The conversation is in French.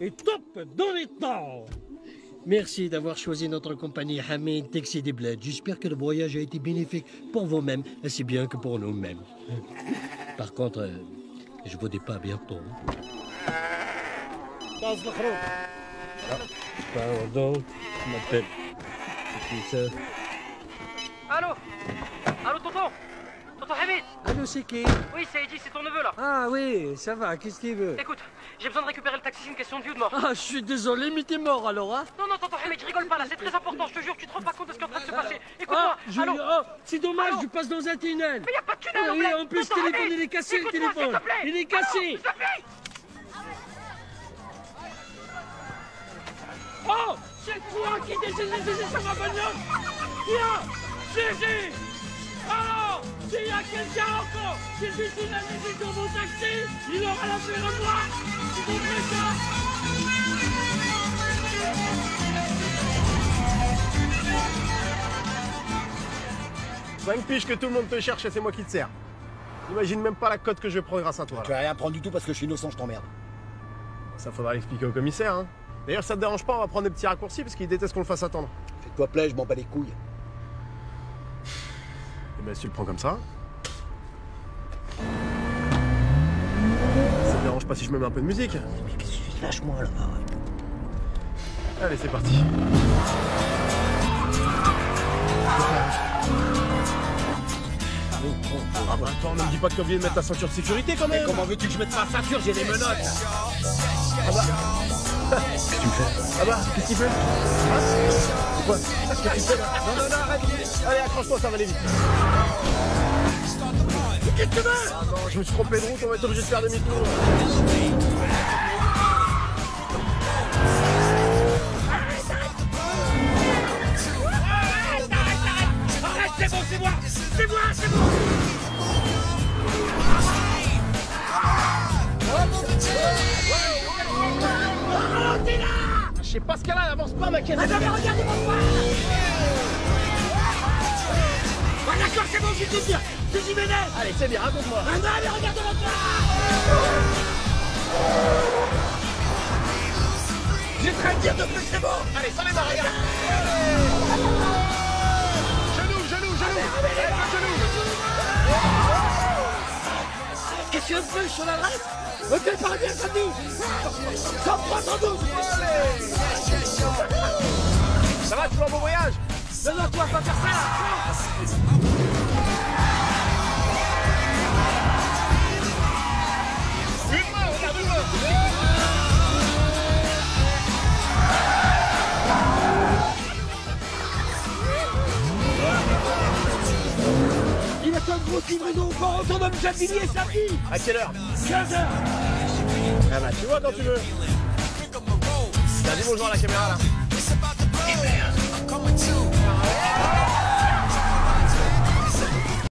et top dans les temps. Merci d'avoir choisi notre compagnie Hamid Taxi des Bleds. J'espère que le voyage a été bénéfique pour vous-même, aussi bien que pour nous-mêmes. Par contre, je vous dis pas à bientôt. Pardon, je m'appelle. C'est qui ça? Allô? Allô, tonton? Tonton Hamid? Allô, c'est qui? Oui, c'est Eddie, c'est ton neveu là. Ah oui, ça va, qu'est-ce qu'il veut? Écoute, j'ai besoin de récupérer le taxi, c'est une question de vie ou de mort. Ah, je suis désolé, mais t'es mort alors, hein? Non, non, tonton Hamid, je rigole pas là, c'est très important, je te jure, tu te rends pas compte de ce qui est en train de se passer. Écoute-moi, allô? C'est dommage, Allô? je passe dans un tunnel. Mais y a pas de tunnel, Oui, en plus, le Tonton téléphone, Hamid, il est cassé, le écoute-moi, téléphone. s'il te plaît. Il est cassé. Allô, s'il te plaît. Oh, c'est toi qui décides sur ma bagnole. Tiens, Gégé. Alors, s'il y a quelqu'un encore qui fait une analyse dans mon taxi, il aura l'affaire à moi. Tu comprends ça? Cinq piges que tout le monde te cherche et c'est moi qui te sers. J'imagine même pas la cote que je vais prendre grâce à toi. Tu vas rien prendre du tout parce que je suis innocent, je t'emmerde. Ça faudra l'expliquer au commissaire, hein. D'ailleurs, ça te dérange pas, on va prendre des petits raccourcis parce qu'il déteste qu'on le fasse attendre. Fais-toi plaisir, je m'en bats les couilles. Et ben, si tu le prends comme ça. Ça te dérange pas si je me mets un peu de musique? Mais qu'est-ce que tu fais? Lâche-moi là. Allez, c'est parti. Ah bah attends, ne me dis pas que t'as oublié de mettre ta ceinture de sécurité quand même. Mais comment veux-tu que je mette ma ceinture? J'ai les menottes. Ah bah. Qu'est-ce que tu me fais? Ah bah, qu'est-ce qu'il fait? Hein? C'est quoi? Qu'est-ce que tu fais là? Non, non, non, arrête. Allez, accroche-toi, ça va aller vite. Qu'est-ce que tu veux? Ah non, je me suis trompé de route, on va être obligé de faire demi-tour. C'est bon, c'est moi! C'est moi, c'est bon! Ralentez là! Je sais pas ce qu'elle a, elle avance pas, ma caisse. Attends, mais regardez mon poing! Ah d'accord, c'est bon, je vais te dire! C'est Jiménez! Allez, c'est bien, raconte-moi. Ah non, mais regardez mon poing! J'ai très dire de plus, c'est bon! Allez, ça les barres, regarde. Qu'est-ce que tu veux, sur l'adresse? Ok, parle bien, samedi! 172! Ça va, tu vas un bon voyage? Non, non, toi, pas faire ça là! Une main, regarde une main. Il attend une grosse livraison encore autour de Jacqueline samedi! À quelle heure? 15h! Ah bah, tu vois quand tu veux. Dis bonjour à la caméra là.